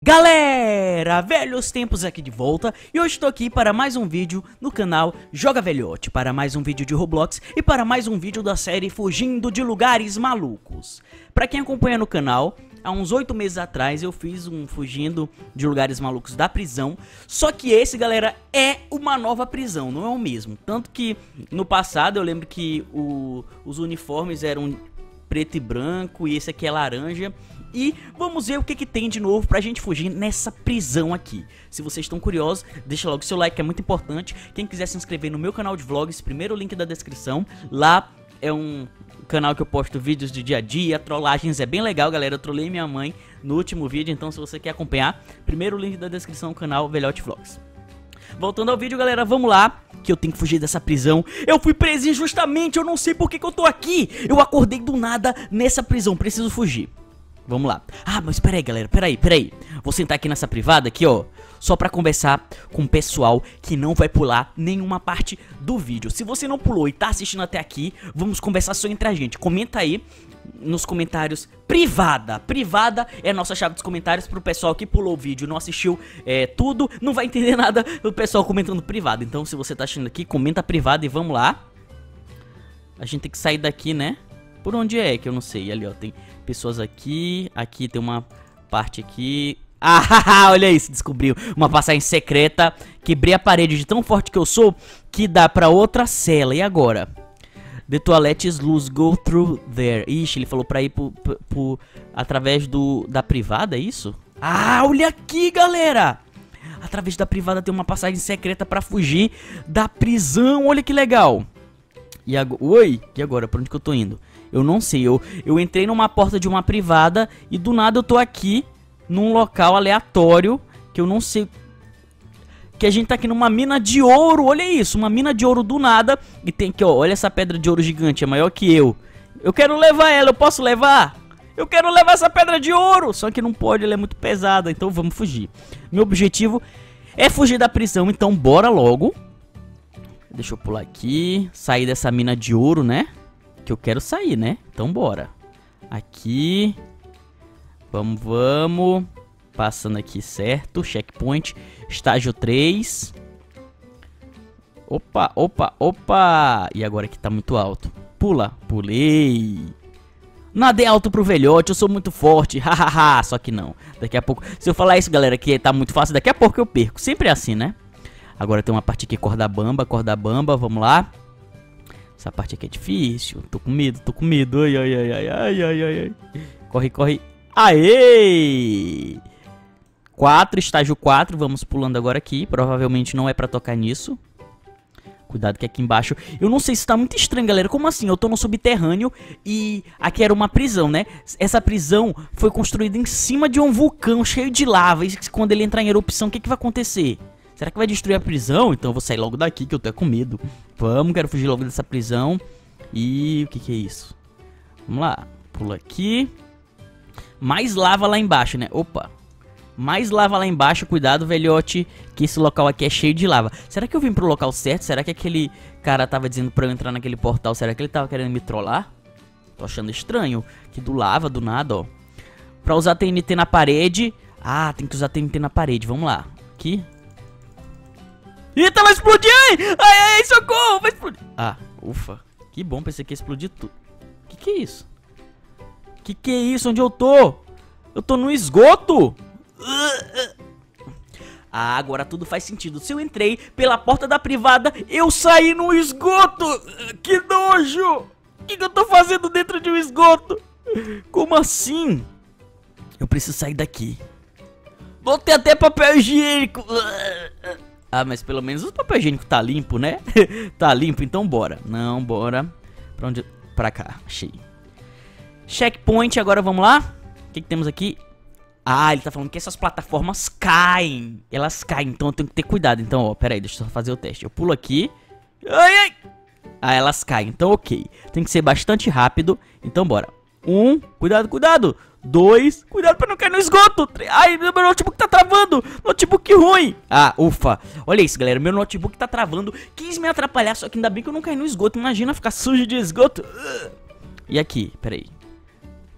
Galera, velhos tempos aqui de volta e hoje estou aqui para mais um vídeo no canal Joga Velhote, para mais um vídeo de Roblox e para mais um vídeo da série Fugindo de Lugares Malucos. Para quem acompanha no canal, há uns 8 meses atrás eu fiz um Fugindo de Lugares Malucos da prisão, só que esse, galera, é uma nova prisão, não é o mesmo. Tanto que no passado eu lembro que os uniformes eram preto e branco e esse aqui é laranja. E vamos ver o que tem de novo pra gente fugir nessa prisão aqui. Se vocês estão curiosos, deixa logo o seu like, que é muito importante. Quem quiser se inscrever no meu canal de vlogs, primeiro link da descrição. Lá é um canal que eu posto vídeos do dia a dia, trollagens, é bem legal, galera. Eu trolei minha mãe no último vídeo, então se você quer acompanhar, primeiro link da descrição, canal Velhote Vlogs. Voltando ao vídeo, galera, vamos lá, que eu tenho que fugir dessa prisão. Eu fui preso injustamente, eu não sei por que eu tô aqui. Eu acordei do nada nessa prisão, preciso fugir. Vamos lá. Ah, mas peraí, galera, peraí. Vou sentar aqui nessa privada aqui, ó, só pra conversar com o pessoal que não vai pular nenhuma parte do vídeo. Se você não pulou e tá assistindo até aqui, vamos conversar só entre a gente. Comenta aí nos comentários privada. Privada é a nossa chave dos comentários pro pessoal que pulou o vídeo, não assistiu tudo, não vai entender nada do pessoal comentando privado. Então, se você tá assistindo aqui, comenta privado e vamos lá. A gente tem que sair daqui, né? Por onde é que eu não sei? Ali, ó, tem pessoas aqui. Aqui tem uma parte aqui. Ah, olha isso, descobriu uma passagem secreta. Quebrei a parede de tão forte que eu sou que dá pra outra cela. E agora? The toilets loose, go through there. Ixi, ele falou pra ir através da privada, é isso? Ah, olha aqui, galera! Através da privada tem uma passagem secreta pra fugir da prisão. Olha que legal. E agora? Oi, e agora? Pra onde que eu tô indo? Eu não sei, eu entrei numa porta de uma privada e do nada eu tô aqui num local aleatório que eu não sei. Que a gente tá aqui numa mina de ouro, olha isso, uma mina de ouro do nada. E tem aqui, ó, olha essa pedra de ouro gigante, é maior que eu. Eu quero levar ela, eu posso levar? Eu quero levar essa pedra de ouro, só que não pode, ela é muito pesada, então vamos fugir. Meu objetivo é fugir da prisão, então bora logo. Deixa eu pular aqui, sair dessa mina de ouro, né? Que eu quero sair, né? Então bora. Aqui. Vamos. Passando aqui, certo. Checkpoint. Estágio 3. Opa. E agora que tá muito alto. Pula. Pulei. Nada é alto pro velhote, eu sou muito forte. Hahaha. Só que não. Daqui a pouco. Se eu falar isso, galera, que tá muito fácil, daqui a pouco eu perco. Sempre é assim, né? Agora tem uma parte aqui, corda bamba. Vamos lá. Essa parte aqui é difícil. Tô com medo. Ai. Corre. Aê! 4, estágio 4. Vamos pulando agora aqui. Provavelmente não é pra tocar nisso. Cuidado que aqui embaixo... Eu não sei se tá muito estranho, galera. Como assim? Eu tô no subterrâneo e aqui era uma prisão, né? Essa prisão foi construída em cima de um vulcão cheio de lava. E quando ele entrar em erupção, o que vai acontecer? Será que vai destruir a prisão? Então eu vou sair logo daqui, que eu tô com medo. Vamos, quero fugir logo dessa prisão. E o que é isso? Vamos lá, pula aqui. Mais lava lá embaixo, né? Opa. Mais lava lá embaixo, cuidado, velhote, que esse local aqui é cheio de lava. Será que eu vim pro local certo? Será que aquele cara tava dizendo pra eu entrar naquele portal? Será que ele tava querendo me trollar? Tô achando estranho. Aqui do lava, do nada, ó. Pra usar TNT na parede. Ah, tem que usar TNT na parede, vamos lá. Aqui. Eita, vai explodir! Ai, socorro! Vai explodir! Ah, ufa. Que bom, pensei que ia explodir tudo. Que é isso? Que é isso? Onde eu tô? Eu tô no esgoto! Ah, agora tudo faz sentido. Se eu entrei pela porta da privada, eu saí no esgoto! Que nojo! O que eu tô fazendo dentro de um esgoto? Como assim? Eu preciso sair daqui. Vou ter até papel higiênico! Ah, mas pelo menos o papel higiênico tá limpo, né? Tá limpo, então bora. Não, bora. Pra onde? Pra cá, achei. Checkpoint, agora vamos lá. O que temos aqui? Ah, ele tá falando que essas plataformas caem. Elas caem, então eu tenho que ter cuidado. Então, ó, pera aí, deixa eu só fazer o teste. Eu pulo aqui. Ai. Ah, elas caem, então ok. Tem que ser bastante rápido, então bora. 1, cuidado. 2, cuidado pra não cair no esgoto. Ai, meu notebook tá travando. Notebook ruim. Ah, ufa. Olha isso, galera, meu notebook tá travando. Quis me atrapalhar, só que ainda bem que eu não caí no esgoto. Imagina ficar sujo de esgoto. E aqui, peraí.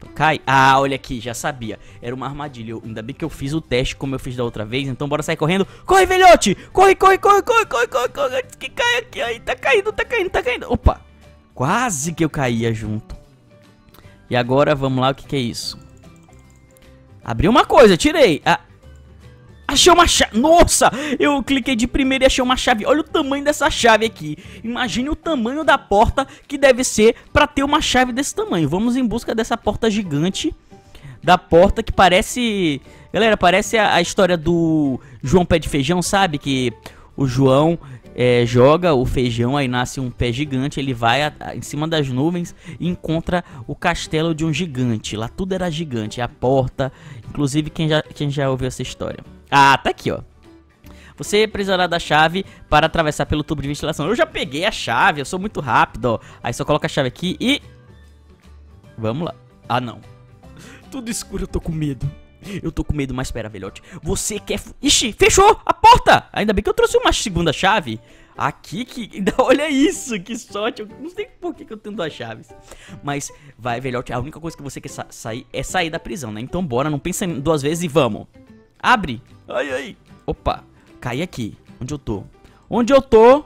Pronto, cai. Ah, olha aqui, já sabia. Era uma armadilha. Ainda bem que eu fiz o teste como eu fiz da outra vez. Então bora sair correndo. Corre, velhote! Corre, corre, corre, corre, corre, corre, corre. Antes que caia aqui. Aí, tá caindo, tá caindo, tá caindo. Opa! Quase que eu caía junto. E agora, vamos lá, o que que é isso? Abri uma coisa, tirei. Ah, achei uma chave. Nossa, eu cliquei de primeiro e achei uma chave. Olha o tamanho dessa chave aqui. Imagine o tamanho da porta que deve ser pra ter uma chave desse tamanho. Vamos em busca dessa porta gigante. Da porta que parece... Galera, parece a história do João Pé de Feijão, sabe? Que o João joga o feijão, aí nasce um pé gigante. Ele vai em cima das nuvens e encontra o castelo de um gigante. Lá tudo era gigante, a porta. Inclusive, quem já ouviu essa história? Ah, tá aqui, ó. Você precisará da chave para atravessar pelo tubo de ventilação. Eu já peguei a chave, eu sou muito rápido, ó. Aí só coloca a chave aqui e... Vamos lá. Ah, não. Tudo escuro, eu tô com medo. Eu tô com medo, mas espera, velhote. Você quer... Ixi, fechou a porta! Ainda bem que eu trouxe uma segunda chave. Aqui que... Olha isso, que sorte. Eu não sei por que eu tenho duas chaves. Mas, vai, velhote. A única coisa que você quer sair é sair da prisão, né? Então bora, não pensa duas vezes e vamos. Abre. Ai, ai. Opa. Cai aqui. Onde eu tô? Onde eu tô?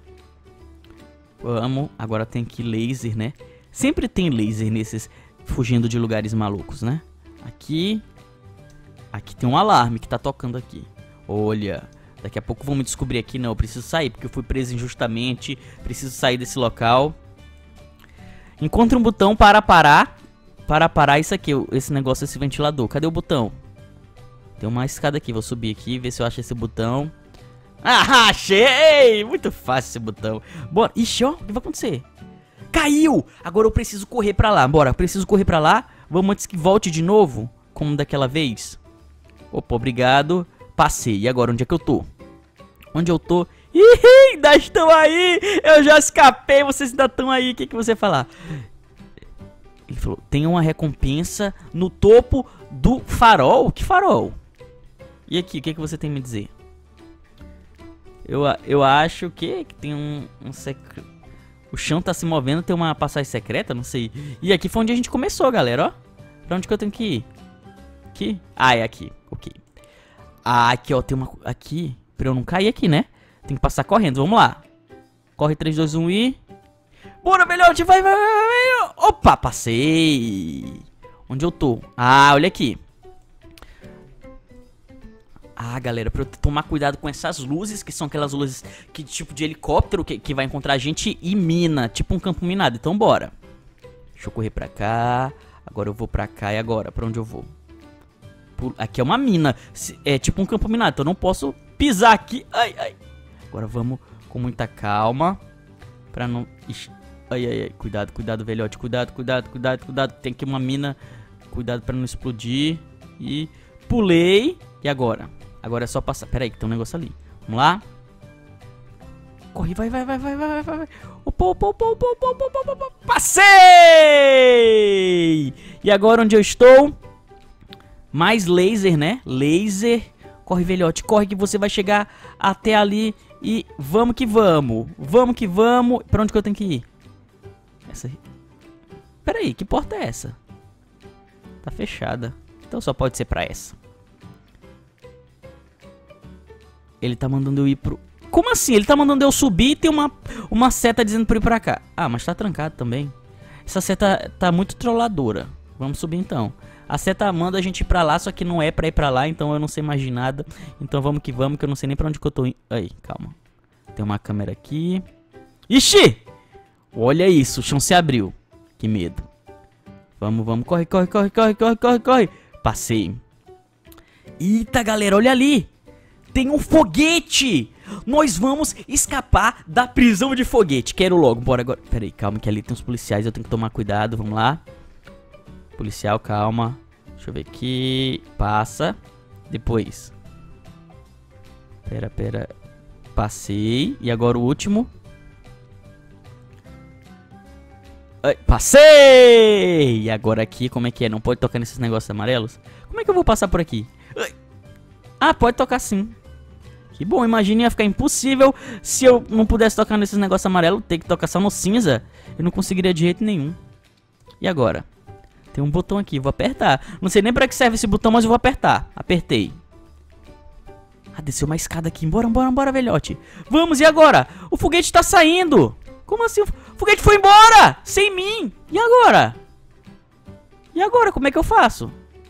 Vamos. Agora tem aqui laser, né? Sempre tem laser nesses... Fugindo de lugares malucos, né? Aqui. Aqui tem um alarme que tá tocando aqui. Olha. Daqui a pouco vamos descobrir aqui. Não, eu preciso sair porque eu fui preso injustamente. Preciso sair desse local. Encontre um botão para parar. Para parar isso aqui. Esse negócio, esse ventilador. Cadê o botão? Tem uma escada aqui. Vou subir aqui. Ver se eu acho esse botão. Ah, achei! Muito fácil esse botão. Bora. Ixi, ó. O que vai acontecer? Caiu! Agora eu preciso correr pra lá. Bora, preciso correr pra lá. Vamos antes que volte de novo. Como daquela vez. Opa, obrigado. Passei. E agora, onde é que eu tô? Onde eu tô? Ih, ainda estão aí! Eu já escapei, vocês ainda estão aí. O que que você vai falar? Ele falou, tem uma recompensa no topo do farol. Que farol? E aqui, o que que você tem a me dizer? Eu acho que tem um secreto. O chão tá se movendo, tem uma passagem secreta, não sei. E aqui foi onde a gente começou, galera, ó. Pra onde que eu tenho que ir? Aqui? Ah, é aqui. Ok. Ah, aqui, ó, tem uma... Aqui, pra eu não cair aqui, né? Tem que passar correndo, vamos lá. Corre, 3, 2, 1 e... Bora, melhor, vai, vai, vai, vai. Opa, passei. Onde eu tô? Ah, olha aqui. Ah, galera, pra eu tomar cuidado com essas luzes, que são aquelas luzes que tipo de helicóptero que vai encontrar a gente e mina, tipo um campo minado. Então bora. Deixa eu correr pra cá. Agora eu vou pra cá e agora? Pra onde eu vou? Aqui é uma mina. É tipo um campo minado, então eu não posso pisar aqui. Ai, ai. Agora vamos com muita calma. Pra não... Ixi. Ai, ai, ai. Cuidado, cuidado, velhote. Cuidado, cuidado, cuidado, cuidado. Tem aqui uma mina. Cuidado pra não explodir. E pulei. E agora? Agora é só passar. Pera aí, que tem um negócio ali. Vamos lá. Corre, vai, vai, vai, vai, vai, vai. Opa, opa, opa, opa, opa, opa, opa, opa. Passei! E agora onde eu estou? Mais laser, né? Laser. Corre, velhote, corre que você vai chegar até ali. E vamos que vamos. Vamos que vamos. Pra onde que eu tenho que ir? Essa aí. Pera aí, que porta é essa? Tá fechada. Então só pode ser pra essa. Ele tá mandando eu ir pro... Como assim? Ele tá mandando eu subir e tem uma seta dizendo pra eu ir pra cá. Ah, mas tá trancado também. Essa seta tá muito trolladora. Vamos subir então. A seta manda a gente ir pra lá, só que não é pra ir pra lá, então eu não sei mais de nada. Então vamos, que eu não sei nem pra onde que eu tô indo. Aí, calma. Tem uma câmera aqui. Ixi! Olha isso, o chão se abriu. Que medo. Vamos, vamos. Corre, corre, corre, corre, corre, corre, corre. Passei. Eita, galera, olha ali. Tem um foguete! Nós vamos escapar da prisão de foguete. Quero logo, bora agora. Pera aí, calma que ali tem uns policiais, eu tenho que tomar cuidado, vamos lá. Policial, calma. Deixa eu ver aqui. Passa. Depois. Pera, pera. Passei. E agora o último. Ai, passei! E agora aqui, como é que é? Não pode tocar nesses negócios amarelos? Como é que eu vou passar por aqui? Ai. Ah, pode tocar sim. Que bom, imagine, ia ficar impossível se eu não pudesse tocar nesses negócios amarelos. Ter que tocar só no cinza. Eu não conseguiria de jeito nenhum. E agora? Tem um botão aqui, vou apertar. Não sei nem pra que serve esse botão, mas eu vou apertar. Apertei. Ah, desceu uma escada aqui. Bora, velhote. Vamos, e agora? O foguete tá saindo. Como assim? O foguete foi embora! Sem mim! E agora? E agora, como é que eu faço?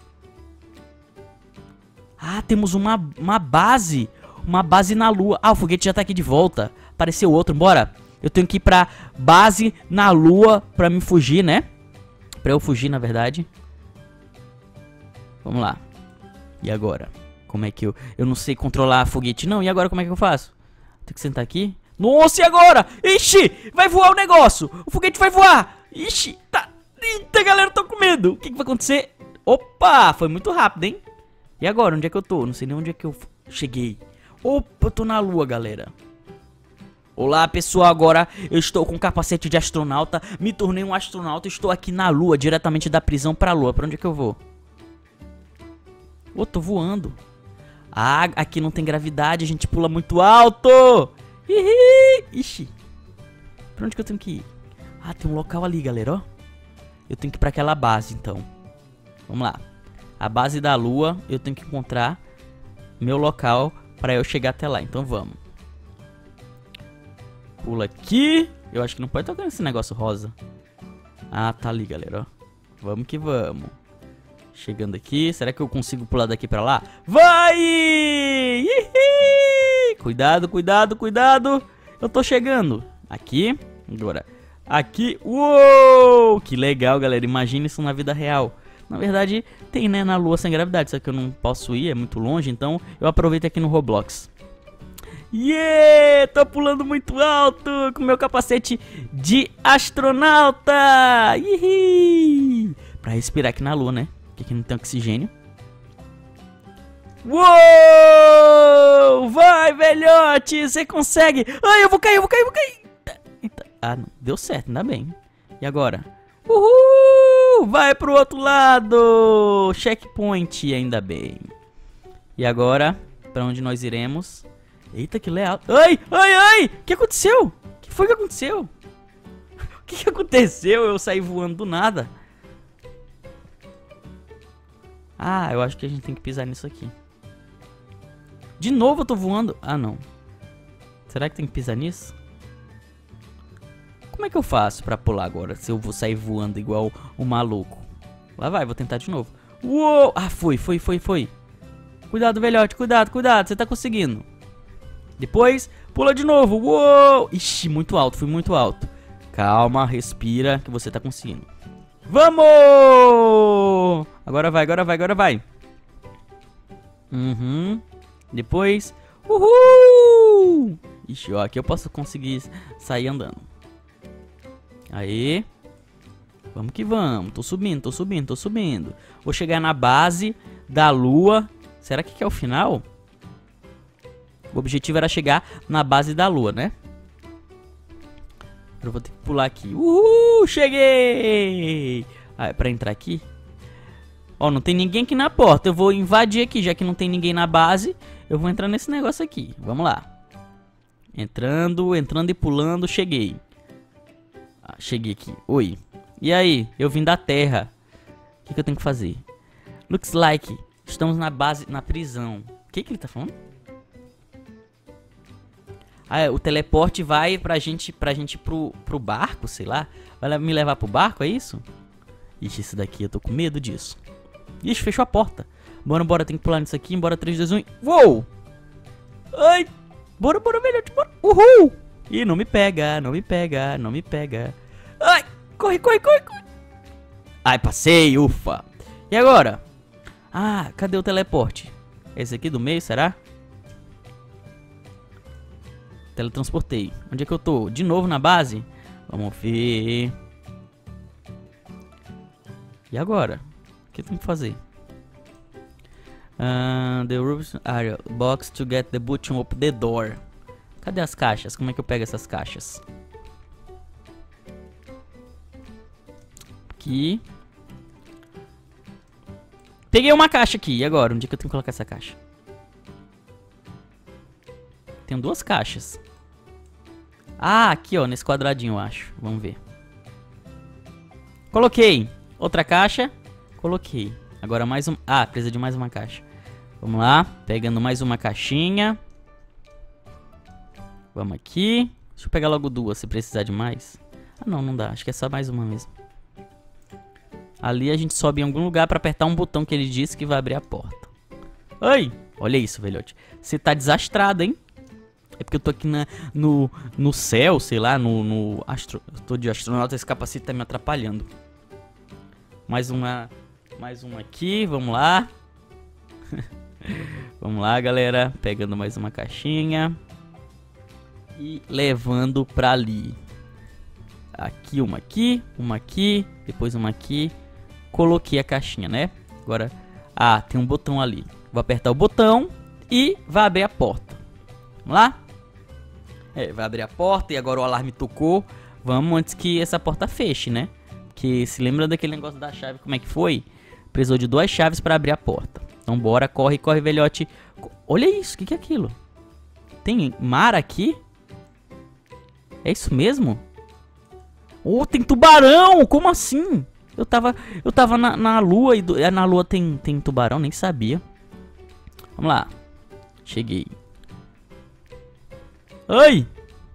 Ah, temos uma base. Uma base na lua. Ah, o foguete já tá aqui de volta. Apareceu outro, bora. Eu tenho que ir pra base na lua pra me fugir, né? Pra eu fugir, na verdade. Vamos lá. E agora? Como é que eu não sei controlar foguete, não. E agora, como é que eu faço? Tem que sentar aqui. Nossa, e agora? Ixi, vai voar o negócio. O foguete vai voar. Ixi, tá. Eita, galera, tô com medo. O que vai acontecer? Opa, foi muito rápido, hein? E agora, onde é que eu tô? Não sei nem onde é que eu cheguei. Opa, eu tô na lua, galera. Olá, pessoal, agora eu estou com capacete de astronauta. Me tornei um astronauta. Estou aqui na lua, diretamente da prisão pra lua. Pra onde é que eu vou? Tô voando. Ah, aqui não tem gravidade, a gente pula muito alto. Ixi. Pra onde que eu tenho que ir? Ah, tem um local ali, galera, ó. Eu tenho que ir pra aquela base, então. Vamos lá. A base da lua, eu tenho que encontrar meu local pra eu chegar até lá. Então vamos. Pula aqui. Eu acho que não pode tocar nesse negócio rosa. Ah, tá ali, galera, ó. Vamos que vamos. Chegando aqui. Será que eu consigo pular daqui pra lá? Vai! Ihi! Cuidado, cuidado, cuidado. Eu tô chegando. Aqui. Agora. Aqui. Uou! Que legal, galera. Imagina isso na vida real. Na verdade, tem, né, na lua sem gravidade. Só que eu não posso ir, é muito longe. Então, eu aproveito aqui no Roblox. Yeah! Tô pulando muito alto com meu capacete de astronauta. Ihi! Pra respirar aqui na lua, né? Porque aqui não tem oxigênio. Uou! Vai, velhote! Você consegue! Ai, eu vou cair, eu vou cair, eu vou cair! Eita. Ah, não. Deu certo, ainda bem. E agora? Uhul! Vai pro outro lado! Checkpoint, ainda bem. E agora, pra onde nós iremos? Eita, que legal. Ai, ai, ai! O que aconteceu? O que foi que aconteceu? O que aconteceu? Eu saí voando do nada. Ah, eu acho que a gente tem que pisar nisso aqui. De novo eu tô voando? Ah, não. Será que tem que pisar nisso? Como é que eu faço pra pular agora? Se eu vou sair voando igual um maluco. Lá vai, vou tentar de novo. Uou! Ah, foi. Cuidado, velhote, cuidado. Você tá conseguindo. Depois, pula de novo. Uou! Ixi, muito alto, fui muito alto. Calma, respira que você tá conseguindo. Vamos! Agora vai. Depois, uhul! Ixi, ó, aqui eu posso conseguir sair andando. Aí. Vamos que vamos. Tô subindo. Vou chegar na base da lua. Será que é o final? O objetivo era chegar na base da lua, né? Eu vou ter que pular aqui. Uhul! Cheguei! Ah, pra entrar aqui. Ó, não tem ninguém aqui na porta. Eu vou invadir aqui, já que não tem ninguém na base. Eu vou entrar nesse negócio aqui. Vamos lá. Entrando e pulando. Cheguei. Ah, cheguei aqui. Oi. E aí? Eu vim da Terra. O que eu tenho que fazer? Looks like estamos na base, na prisão. O que ele tá falando? Ah, o teleporte vai pra gente pro barco, sei lá. Vai me levar pro barco, é isso? Ixi, esse daqui eu tô com medo disso. Ixi, fechou a porta. Bora, tem que pular nisso aqui. Bora, 3, 2, 1. Uou! Ai! Bora, velhote, bora. Uhul! Ih, não me pega. Ai! Corre. Ai, passei, ufa. E agora? Ah, cadê o teleporte? Esse aqui do meio, será? Teletransportei. Onde é que eu tô? De novo na base? Vamos ver. E agora? O que eu tenho que fazer? The rooms are box to get the button open the door. Cadê as caixas? Como é que eu pego essas caixas? Aqui. Peguei uma caixa aqui. E agora? Onde é que eu tenho que colocar essa caixa? Tem duas caixas. Ah, aqui ó, nesse quadradinho eu acho. Vamos ver. Coloquei. Outra caixa. Coloquei. Agora mais um... Ah, precisa de mais uma caixa. Vamos lá. Pegando mais uma caixinha. Vamos aqui. Deixa eu pegar logo duas, se precisar de mais. Ah, não, não dá. Acho que é só mais uma mesmo. Ali a gente sobe em algum lugar pra apertar um botão que ele disse que vai abrir a porta. Ai! Olha isso, velhote. Você tá desastrado, hein? É porque eu tô aqui no céu, sei lá, eu tô de astronauta, esse capacete tá me atrapalhando. Mais uma aqui, vamos lá. Vamos lá, galera. Pegando mais uma caixinha. E levando pra ali. Aqui, uma aqui, depois uma aqui. Coloquei a caixinha, né? Agora, tem um botão ali. Vou apertar o botão e vai abrir a porta. Vamos lá? Vai abrir a porta e agora o alarme tocou. Vamos antes que essa porta feche, né? Porque se lembra daquele negócio da chave, como é que foi? Precisou de 2 chaves para abrir a porta. Então bora, corre, corre, velhote. Olha isso, o que é aquilo? Tem mar aqui? É isso mesmo? Oh, tem tubarão! Como assim? Eu tava na lua e na lua tem tubarão, nem sabia. Vamos lá. Cheguei. Ai!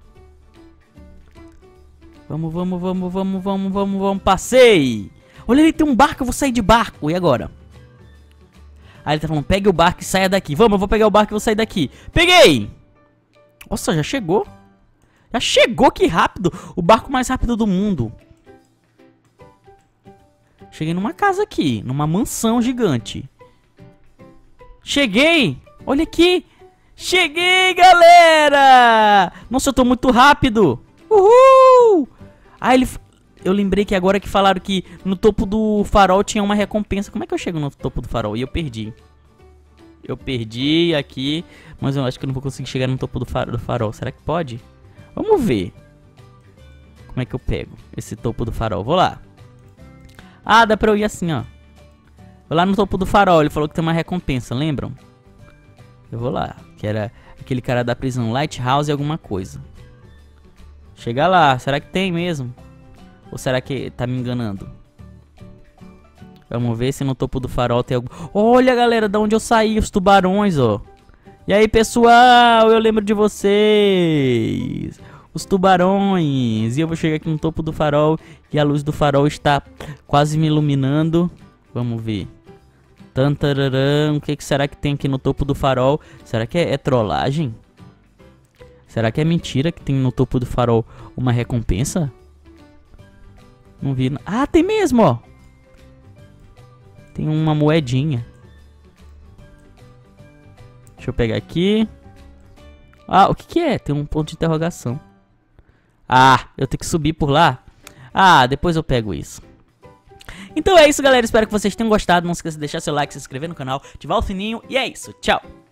Vamos. Passei! Olha, ele tem um barco, eu vou sair de barco. E agora? Aí ele tá falando, pegue o barco e saia daqui. Vamos, eu vou pegar o barco e vou sair daqui. Peguei! Nossa, já chegou? Já chegou, que rápido! O barco mais rápido do mundo. Cheguei numa casa aqui, numa mansão gigante. Cheguei! Olha aqui! Cheguei, galera! Nossa, eu tô muito rápido! Uhul! Eu lembrei que agora que falaram que no topo do farol tinha uma recompensa. Como é que eu chego no topo do farol? E eu perdi. Eu perdi aqui, mas eu acho que eu não vou conseguir chegar no topo do farol. Será que pode? Vamos ver. Como é que eu pego esse topo do farol? Vou lá. Ah, dá pra eu ir assim, ó. Vou lá no topo do farol. Ele falou que tem uma recompensa, lembram? Eu vou lá. Que era aquele cara da prisão, Lighthouse alguma coisa. Chega lá. Será que tem mesmo? Ou será que tá me enganando? Vamos ver se no topo do farol tem algum... Olha, galera, da onde eu saí, os tubarões, ó. E aí, pessoal, eu lembro de vocês. Os tubarões. E eu vou chegar aqui no topo do farol e a luz do farol está quase me iluminando. Vamos ver. Tantararam. O que será que tem aqui no topo do farol? Será que é trollagem? Será que é mentira que tem no topo do farol uma recompensa? Não vi. Ah, tem mesmo, ó. Tem uma moedinha. Deixa eu pegar aqui. Ah, o que que é? Tem um ponto de interrogação. Ah, eu tenho que subir por lá? Ah, depois eu pego isso. Então é isso, galera. Espero que vocês tenham gostado. Não esqueça de deixar seu like, se inscrever no canal, ativar o sininho. E é isso. Tchau.